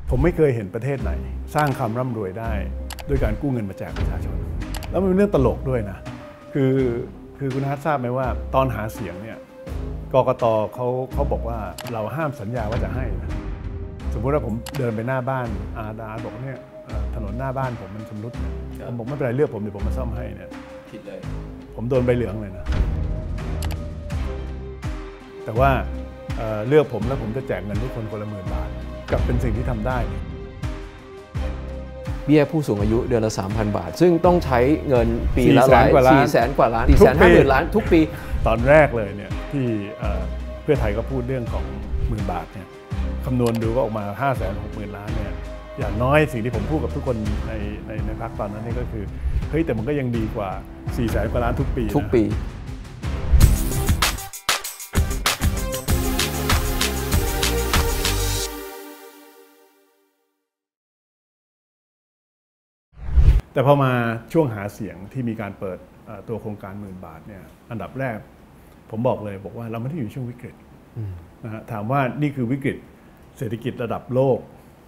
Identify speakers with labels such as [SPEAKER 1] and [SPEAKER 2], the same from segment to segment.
[SPEAKER 1] ผมไม่เคยเห็นประเทศไหนสร้างความร่ำรวยได้ด้วยการกู้เงินมาแจกประชาชนแล้วมันเป็นเรื่องตลกด้วยนะคือคุณฮัททราบไหมว่าตอนหาเสียงเนี่ยกกตเขาบอกว่าเราห้ามสัญญาว่าจะให้นะสมมติว่าผมเดินไปหน้าบ้านอาบอกเนี่ยถนนหน้าบ้านผมมันชำรุดผมบอกไม่เป็นไรเลือกผมเดี๋ยวผมมาซ่อมให้เนี่ย
[SPEAKER 2] ผิดเลย
[SPEAKER 1] ผมโดนใบเหลืองเลยนะแต่ว่าเลือกผมแล้วผมจะแจกเงินทุกคนคนละ10,000 บาทกับเป็นสิ่งที่ทำได้
[SPEAKER 2] เบี้ยผู้สูงอายุเดือนละ 3,000 บาทซึ่งต้องใช้เงินปีละ400,000 กว่าล้าน450,000 ล้านทุกปี
[SPEAKER 1] ตอนแรกเลยเนี่ยที่เพื่อไทยก็พูดเรื่องของ10,000 บาทเนี่ยคำนวณดูก็ออกมา 560,000 ล้านเนี่ยอย่างน้อยสิ่งที่ผมพูดกับทุกคนในพรรคตอนนั้นนี่ก็คือเฮ้ยแต่มันก็ยังดีกว่า400,000 กว่าล้านทุกปีแต่พอมาช่วงหาเสียงที่มีการเปิดตัวโครงการ10,000 บาทเนี่ยอันดับแรกผมบอกเลยบอกว่าเราไม่ได้อยู่ช่วงวิกฤตนะฮะถามว่านี่คือวิกฤตเศรษฐกิจระดับโลก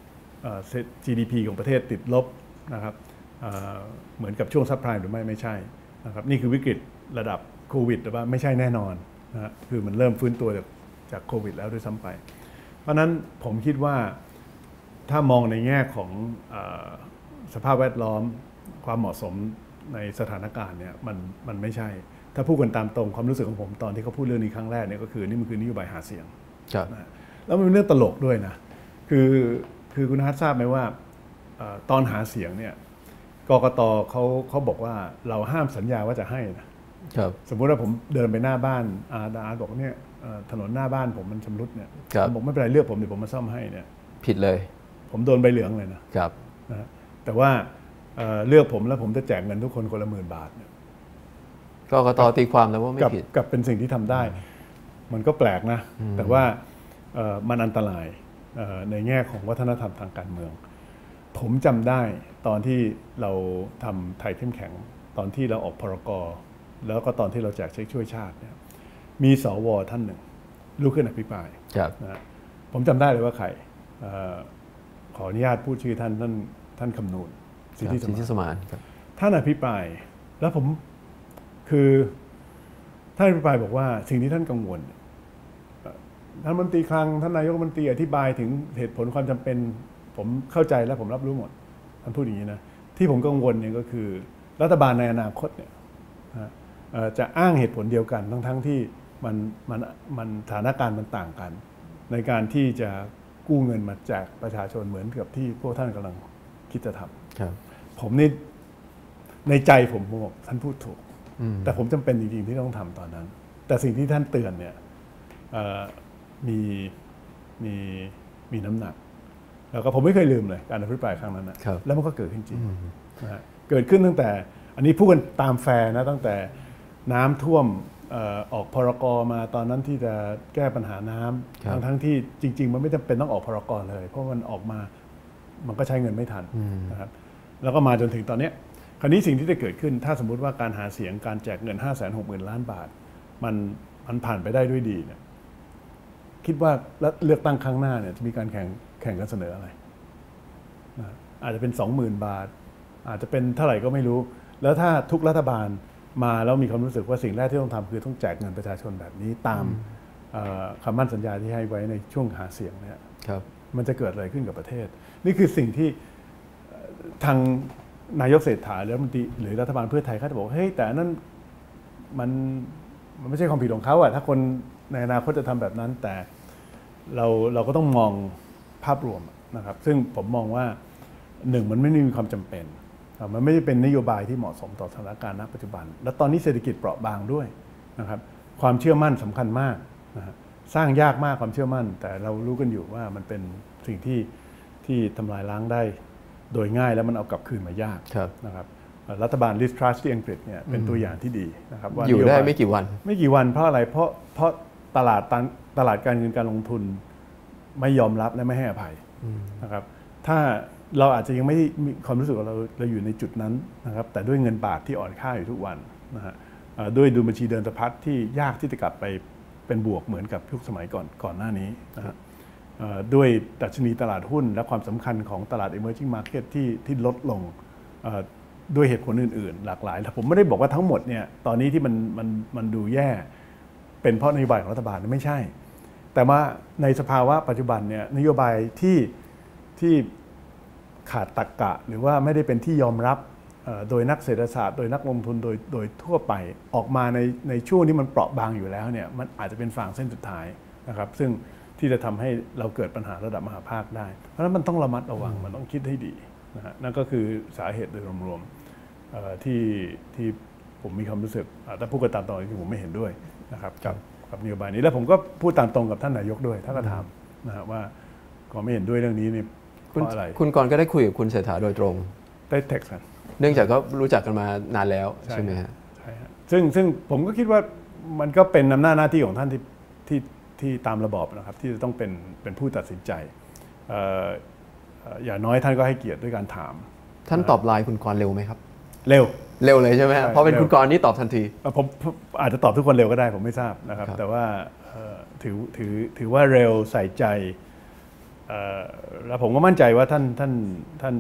[SPEAKER 1] GDP ของประเทศติดลบนะครับเหมือนกับช่วงซับไพรม์หรือไม่ใช่นะครับนี่คือวิกฤตระดับโควิดหรือว่าไม่ใช่แน่นอนนะฮะคือมันเริ่มฟื้นตัวจากโควิดแล้วด้วยซ้ำไปเพราะนั้นผมคิดว่าถ้ามองในแง่ของสภาพแวดล้อมความเหมาะสมในสถานการณ์เนี่ยมันไม่ใช่ถ้าพูดกันตามตรงความรู้สึกของผมตอนที่เขาพูดเรื่องนี้ครั้งแรกเนี่ยก็คือนี่มันคือนโยบายหาเสียงนะแล้วมันเป็นเรื่องตลกด้วยนะคือคุณฮัททราบไหมว่าตอนหาเสียงเนี่ยกกตเขาบอกว่าเราห้ามสัญญาว่าจะให้นะสมมติว่าผมเดินไปหน้าบ้านอาบอกเนี่ยถนนหน้าบ้านผมมันชำรุดเนี่ยผมบอกไม่เป็นไรเลือกผมเดี๋ยวผมมาซ่อมให้เนี่ย
[SPEAKER 2] ผิดเลย
[SPEAKER 1] ผมโดนใบเหลืองเลยนะแต่ว่าเลือกผมแล้วผมจะแจกเงินทุกคนคนละ10,000 บาท
[SPEAKER 2] กกตตีความแล้วว่าไม่ผิด
[SPEAKER 1] กับเป็นสิ่งที่ทำได้มันก็แปลกนะแต่ว่ามันอันตรายในแง่ของวัฒนธรรมทางการเมืองผมจำได้ตอนที่เราทำไทยเข้มแข็งตอนที่เราออกพรก.แล้วก็ตอนที่เราแจกเช็คช่วยชาติเนี่ยมีสว.ท่านหนึ่งลุกขึ้นอภิปรายนะผมจำได้เลยว่าใครขออนุญาตพูดชื่อท่านคำนูนสิทธิสมานท่านอภิปรายแล้วผมคือท่านอภิปรายบอกว่าสิ่งที่ท่านกังวลท่านรัฐมนตรีคลังท่านนายกรัฐมนตรีอธิบายถึงเหตุผลความจำเป็นผมเข้าใจและผมรับรู้หมดท่านพูดอย่างนี้นะที่ผมกังวลเนี่ยก็คือรัฐบาลในอนาคตเนี่ยจะอ้างเหตุผลเดียวกันทั้งที่มันสถานการณ์มันต่างกันในการที่จะกู้เงินมาแจกประชาชนเหมือนกับที่พวกท่านกำลังคิดจะทำผมนี่ในใจผมบอกท่านพูดถูกแต่ผมจำเป็นจริงๆที่ต้องทำตอนนั้นแต่สิ่งที่ท่านเตือนเนี่ยมีน้ำหนักแล้วก็ผมไม่เคยลืมเลยการอภิปรายครั้งนั้นนะแล้วมันก็เกิดขึ้นจริงนะฮะเกิดขึ้นตั้งแต่อันนี้พูดกันตามแฟร์นะตั้งแต่น้ำท่วมออกพรก.มาตอนนั้นที่จะแก้ปัญหาน้ำทั้งที่จริงๆมันไม่จำเป็นต้องออกพรก.เลยเพราะมันออกมามันก็ใช้เงินไม่ทันนะครับแล้วก็มาจนถึงตอนนี้คราวนี้สิ่งที่จะเกิดขึ้นถ้าสมมุติว่าการหาเสียงการแจกเงิน 560,000 ล้านบาทมันผ่านไปได้ด้วยดีเนี่ยคิดว่าเลือกตั้งครั้งหน้าเนี่ยจะมีการแข่งกันเสนออะไรอาจจะเป็น 20,000 บาทอาจจะเป็นเท่าไหร่ก็ไม่รู้แล้วถ้าทุกรัฐบาลมาแล้วมีความรู้สึกว่าสิ่งแรกที่ต้องทำคือต้องแจกเงินประชาชนแบบนี้ตามคำมั่นสัญญาที่ให้ไว้ในช่วงหาเสียงเนี่ยมันจะเกิดอะไรขึ้นกับประเทศนี่คือสิ่งที่ทางนายกเศรษฐาหรือรัฐมนตรีหรือรัฐบาลเพื่อไทยเขาจะบอกเฮ้ยแต่นั่นมันไม่ใช่ความผิดของเขาอะถ้าคนในอนาคตจะทำแบบนั้นแต่เราก็ต้องมองภาพรวมนะครับซึ่งผมมองว่า1มันไม่มีความจำเป็นมันไม่ได้เป็นนโยบายที่เหมาะสมต่อสถานการณ์ณปัจจุบันและตอนนี้เศรษฐกิจเปราะบางด้วยนะครับความเชื่อมั่นสำคัญมากนะสร้างยากมากความเชื่อมั่นแต่เรารู้กันอยู่ว่ามันเป็นสิ่งที่ทำลายล้างได้โดยง่ายแล้วมันเอากลับคืนมายากนะครับรัฐบาลลิสทรัสที่อังกฤษเนี่ยเป็นตัวอย่างที่ดีนะครับ
[SPEAKER 2] ว่าอยู่ได้ไม่กี่วัน
[SPEAKER 1] เพราะอะไรเพราะตลาดการเงินการลงทุนไม่ยอมรับและไม่ให้อภัยนะครับถ้าเราอาจจะยังไม่มีความรู้สึกว่าเราอยู่ในจุดนั้นนะครับแต่ด้วยเงินบาทที่อ่อนค่าอยู่ทุกวันนะฮะด้วยดุลบัญชีเดินสะพัดที่ยากที่จะกลับไปเป็นบวกเหมือนกับยุคสมัยก่อนหน้านี้นะฮะด้วยดัชนีตลาดหุ้นและความสำคัญของตลาด emerging market ที่ลดลงด้วยเหตุผลอื่นๆหลากหลายแต่ผมไม่ได้บอกว่าทั้งหมดเนี่ยตอนนี้ที่มันดูแย่เป็นเพราะนโยบายของรัฐบาลไม่ใช่แต่ว่าในสภาวะปัจจุบันเนี่ยนโยบายที่ขาดตรรกะหรือว่าไม่ได้เป็นที่ยอมรับโดยนักเศรษฐศาสตร์โดยนักลงทุนโดยทั่วไปออกมาในช่วงที่มันเปราะบางอยู่แล้วเนี่ยมันอาจจะเป็นฝั่งเส้นสุดท้ายนะครับซึ่งที่จะทำให้เราเกิดปัญหาระดับมหาภาคได้เพราะฉะนั้นมันต้องระมัดระวังมันต้องคิดให้ดีนะฮะนั่นก็คือสาเหตุโดยรวมๆที่ผมมีความรู้สึกถ้าพูดกันตามตรงที่ผมไม่เห็นด้วยนะครับกับนโยบายนี้แล้วผมก็พูดตามตรงกับท่านนายกด้วยถ้าก็ถามนะฮะว่าก็ไม่เห็นด้วยเรื่องนี้นี่เพราะอะไร
[SPEAKER 2] คุณกรณ์ก็ได้คุยกับคุณเศรษฐาโดยตรง
[SPEAKER 1] ได้เท็กซ์กัน
[SPEAKER 2] เนื่องจากก็รู้จักกันมานานแล้วใช่ไหมฮะ
[SPEAKER 1] ใช่ฮะซึ่งผมก็คิดว่ามันก็เป็นอำนาจหน้าที่ของท่านที่ตามระบอบนะครับที่จะต้องเป็นผู้ตัดสินใจอย่างน้อยท่านก็ให้เกียรติด้วยการถาม
[SPEAKER 2] ท่านตอบไลน์คุณกรณ์เร็วไหมครับ
[SPEAKER 1] เร็ว
[SPEAKER 2] เลยใช่ไหมเพราะเป็นคุณกรณ์นี่ตอบทันที
[SPEAKER 1] ผมอาจจะตอบทุกคนเร็วก็ได้ผมไม่ทราบนะครับแต่ว่าถือว่าเร็วใส่ใจแล้วผมก็มั่นใจว่าท่าน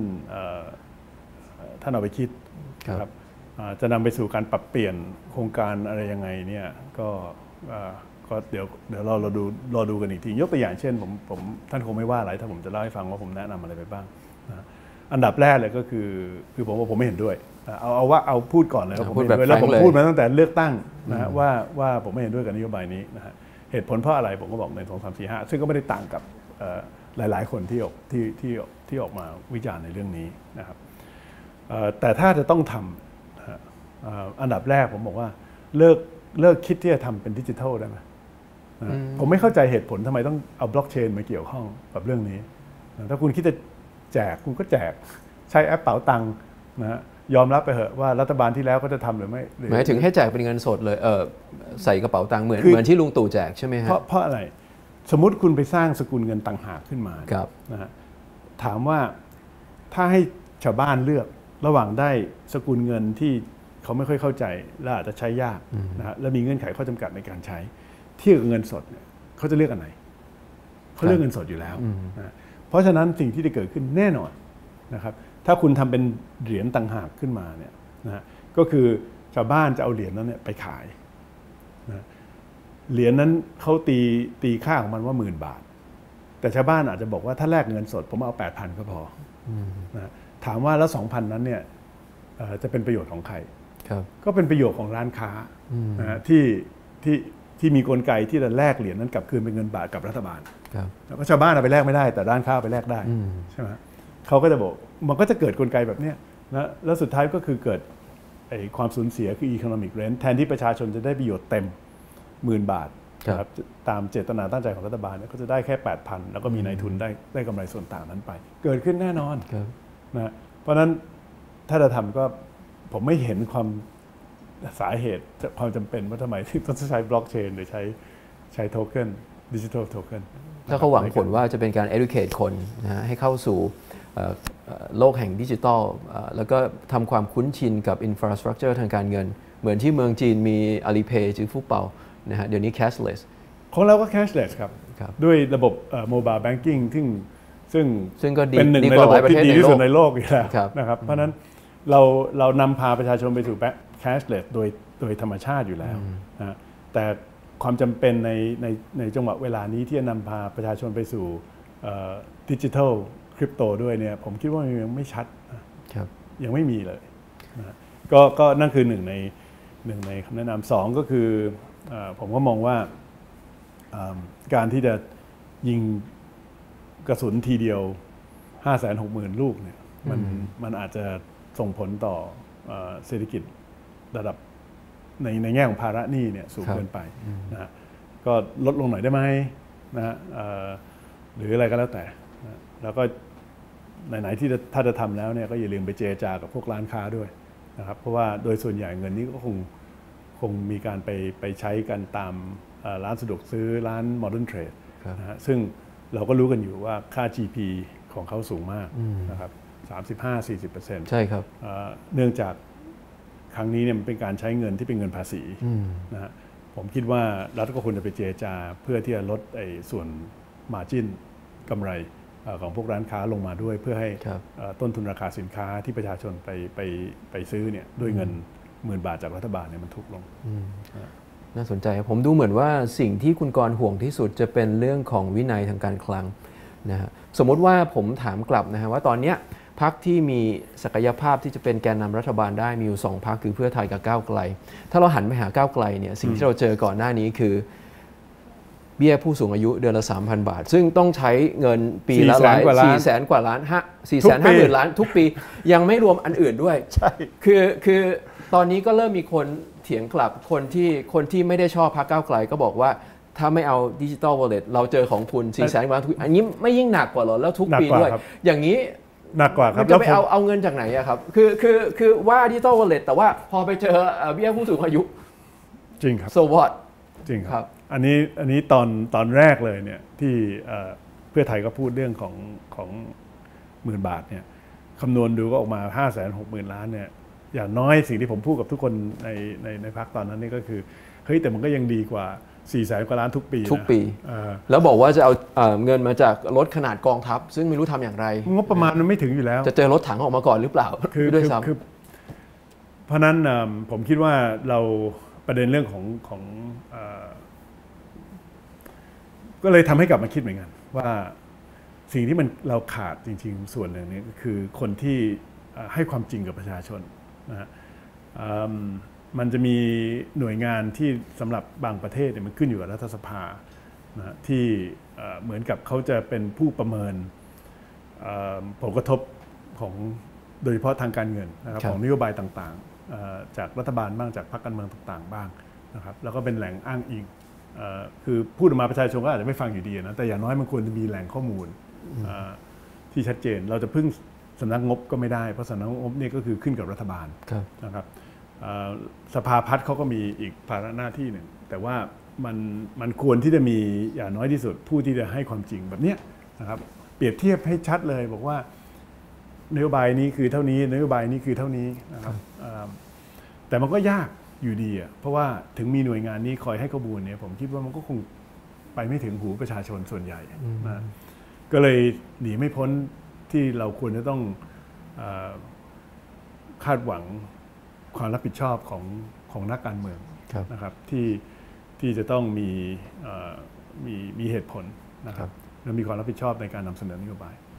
[SPEAKER 1] เอาไปคิดครับจะนำไปสู่การปรับเปลี่ยนโครงการอะไรยังไงเนี่ยก็เดี๋ยวรอดูกันอีกทียกตัวอย่างเช่นผมท่านคงไม่ว่าอะไรถ้าผมจะเล่าให้ฟังว่าผมแนะนำอะไรไปบ้างนะอันดับแรกเลยก็คือผมว่าผมไม่เห็นด้วยเอาพูดก่อนเลยผมไม่เห็นด้วยแล้วผมพูดมาตั้งแต่เลือกตั้งนะว่าผมไม่เห็นด้วยกับนโยบายนี้นะฮะเหตุผลเพราะอะไรผมก็บอกใน2 3 4 5ซึ่งก็ไม่ได้ต่างกับหลายๆคนที่ออกมาวิจารณ์ในเรื่องนี้นะครับแต่ถ้าจะต้องทำอันดับแรกผมบอกว่าเลิกคิดที่จะทำเป็นดิจิทัลได้ไหมผมไม่เข้าใจเหตุผลทำไมต้องเอาบล็อกเชนมาเกี่ยวข้องกับเรื่องนี้ถ้าคุณคิดจะแจกคุณก็แจกใช้แอปเป๋าตังค์นะยอมรับไปเถอะว่ารัฐบาลที่แล้วก็จะทำหรือไม่
[SPEAKER 2] หมายถึงให้แจกเป็นเงินสดเลยใส่กระเป๋าตังค์เหมือนที่ลุงตู่แจกใช่ไหมฮะ
[SPEAKER 1] เพราะอะไรสมมุติคุณไปสร้างสกุลเงินต่างหากขึ้นมานะฮะถามว่าถ้าให้ชาวบ้านเลือกระหว่างได้สกุลเงินที่เขาไม่ค่อยเข้าใจและอาจจะใช้ยากนะฮะและมีเงื่อนไขข้อจำกัดในการใช้เทียบกับเงินสดเนี่ยเขาจะเลือกอันไหนเขาเลือกเงินสดอยู่แล้วนะเพราะฉะนั้นสิ่งที่จะเกิดขึ้นแน่นอนนะครับถ้าคุณทำเป็นเหรียญต่างหากขึ้นมาเนี่ยนะฮะก็คือชาวบ้านจะเอาเหรียญนั้นเนี่ยไปขายนะเหรียญนั้นเขาตีค่าของมันว่า10,000 บาทแต่ชาวบ้านอาจจะบอกว่าถ้าแลกเงินสดผมเอา 8,000 ก็พอนะถามว่าแล้ว 2,000 นั้นเนี่ยจะเป็นประโยชน์ของใครก็เป็นประโยชน์ของร้านค้านะที่มีกลไกที่จะแลกเหรียญนั้นกลับคืนเป็นเงินบาทกับรัฐบาลแล้วก็ชาวบ้านเอาไปแลกไม่ได้แต่ร้านค้าเอาไปแลกได้ใช่ไหมเขาก็จะบอกมันก็จะเกิดกลไกแบบนี้นะแล้วสุดท้ายก็คือเกิดความสูญเสียคือ economic rent แทนที่ประชาชนจะได้ประโยชน์เต็ม10,000 บาทนะครับตามเจตนาตั้งใจของรัฐบาลก็จะได้แค่ 8,000 แล้วก็มีนายทุนได้กำไรส่วนต่างนั้นไปเกิดขึ้นแน่นอนนะเพราะฉะนั้นถ้าจะทำก็ผมไม่เห็นความสาเหตุความจำเป็นว่าทำไมที่ต้องใช้บล็อกเชนหรือใช้โทเค็นดิจิทัลโทเค็น
[SPEAKER 2] ถ้าเขาหวังผลว่าจะเป็นการ educate คนนะให้เข้าสู่โลกแห่งดิจิทัลแล้วก็ทำความคุ้นชินกับ infrastructure ทางการเงินเหมือนที่เมืองจีนมี Alipay จื้อฟู่เปานะฮะเดี๋ยวนี้ cashless
[SPEAKER 1] ของเราก็ cashless ครับด้วยระบบ mobile banking ซึ่ง
[SPEAKER 2] ก็
[SPEAKER 1] เป็นหนึ่งในระบบที่ดีที่สุดในโลกอยู่แล้วนะครับเพราะฉะนั้นเรานำพาประชาชนไปสู่ cashless โดยธรรมชาติอยู่แล้วนะแต่ความจำเป็นในจังหวะเวลานี้ที่จะนำพาประชาชนไปสู่ดิจิทัลคริปโตด้วยเนี่ยผมคิดว่ายังไม่ชัดยังไม่มีเลยนะก็นั่นคือหนึ่งในคำแนะนำ2ก็คือผมก็มองว่าการที่จะยิงกระสุนทีเดียว 560,000 ลูกเนี่ยมันอาจจะส่งผลต่อเศรษฐกิจระดับในแง่ของภาระหนี้เนี่ยสูงเกินไปนะฮะก็ลดลงหน่อยได้ไหมนะฮะหรืออะไรก็แล้วแต่นะแล้วก็ไหนๆที่ถ้าจะทำแล้วเนี่ยก็อย่าลืมไปเจรจากับพวกร้านค้าด้วยนะครับเพราะว่าโดยส่วนใหญ่เงินนี้ก็คงมีการไปใช้กันตามร้านสะดวกซื้อร้าน Modern Trade นะฮะซึ่งเราก็รู้กันอยู่ว่าค่า GP ของเขาสูงมากนะครับ 35-40%
[SPEAKER 2] ใช่ครับ
[SPEAKER 1] เนื่องจากครั้งนี้เนี่ยมันเป็นการใช้เงินที่เป็นเงินภาษีนะฮะผมคิดว่ารัฐก็ควรจะไปเจรจาเพื่อที่จะลดส่วน margin กำไรของพวกร้านค้าลงมาด้วยเพื่อให้ต้นทุนราคาสินค้าที่ประชาชนไปซื้อเนี่ยด้วยเงิน10,000 บาทจากรัฐบาลเนี่ยมันถูกลง
[SPEAKER 2] น่าสนใจผมดูเหมือนว่าสิ่งที่คุณกรณ์ห่วงที่สุดจะเป็นเรื่องของวินัยทางการคลังนะฮะสมมติว่าผมถามกลับนะฮะว่าตอนนี้พรรคที่มีศักยภาพที่จะเป็นแกนนำรัฐบาลได้มีอยู่2 พรรคคือเพื่อไทยกับก้าวไกลถ้าเราหันไปหาก้าวไกลเนี่ยสิ่งที่เราเจอก่อนหน้านี้คือเบี้ยผู้สูงอายุเดือนละ 3,000 บาทซึ่งต้องใช้เงินปีละ400,000 กว่าล้าน450,000 ล้านทุกปียังไม่รวมอันอื่นด้วย
[SPEAKER 1] ใช่
[SPEAKER 2] คือตอนนี้ก็เริ่มมีคนเถียงกลับคนที่ไม่ได้ชอบพรรคก้าวไกลก็บอกว่าถ้าไม่เอาดิจิตอลวอลเล็ตเราเจอของคุณ400,000 กว่าล้านอันนี้ไม่ยิ่งหนักกว่าหรอแล้วทุกปีด้วยอย่างนี้
[SPEAKER 1] หนักกว่าครับ
[SPEAKER 2] จะไปเอาเงินจากไหนอะครับคือว่าดิจิตอลวอลเล็ตแต่ว่าพอไปเจอเบี้ยผู้สูงอายุ
[SPEAKER 1] จริงครับ
[SPEAKER 2] so what
[SPEAKER 1] จริงครับอันนี้ตอนแรกเลยเนี่ยที่เพื่อไทยก็พูดเรื่องของ10,000 บาทเนี่ยคำนวณดูก็ออกมา 560,000 ล้านเนี่ยอย่างน้อยสิ่งที่ผมพูดกับทุกคนในพรรคตอนนั้นนี่ก็คือเฮ้ยแต่มันก็ยังดีกว่า400,000 กว่าล้านทุกปี
[SPEAKER 2] แล้วบอกว่าจะเอาเงินมาจากลดขนาดกองทัพซึ่งไม่รู้ทำอย่างไรง
[SPEAKER 1] บประมาณมันไม่ถึงอยู่แล้ว
[SPEAKER 2] จะเจอรถถังออกมาก่อนหรือเปล่าด้วยซ้
[SPEAKER 1] ำเพราะนั้นผมคิดว่าเราประเด็นเรื่องของก็เลยทำให้กลับมาคิดเหมือนกันว่าสิ่งที่เราขาดจริงๆส่วนหนึ่งนี้ก็คือคนที่ให้ความจริงกับประชาชนนะฮะมันจะมีหน่วยงานที่สำหรับบางประเทศเนี่ยมันขึ้นอยู่กับรัฐสภานะที่เหมือนกับเขาจะเป็นผู้ประเมินผลกระทบของโดยเฉพาะทางการเงินนะครับของนโยบายต่างๆจากรัฐบาลบ้างจากพรรคการเมืองต่างๆบ้างนะครับแล้วก็เป็นแหล่งอ้างอิงคือพูดออกมาประชาชนก็อาจจะไม่ฟังอยู่ดีนะแต่อย่างน้อยมันควรจะมีแหล่งข้อมูลที่ชัดเจนเราจะพึ่งสำนักงบก็ไม่ได้เพราะสำนักงบนี่ก็คือขึ้นกับรัฐบาลนะครับสภาพัฒน์เขาก็มีอีกภาระหน้าที่หนึ่งแต่ว่ามันควรที่จะมีอย่างน้อยที่สุดผู้ที่จะให้ความจริงแบบนี้นะครับเปรียบเทียบให้ชัดเลยบอกว่านโยบายนี้คือเท่านี้นโยบายนี้คือเท่านี้นะครับแต่มันก็ยากอยู่ดีอ่ะเพราะว่าถึงมีหน่วยงานนี้คอยให้ข้อมูลเนี่ยผมคิดว่ามันก็คงไปไม่ถึงหูประชาชนส่วนใหญ่นะก็เลยหนีไม่พ้นที่เราควรจะต้องคาดหวังความรับผิดชอบของนักการเมืองนะครับที่จะต้องมีเหตุผลนะครับและมีความรับผิดชอบในการนำเสนอนโยบาย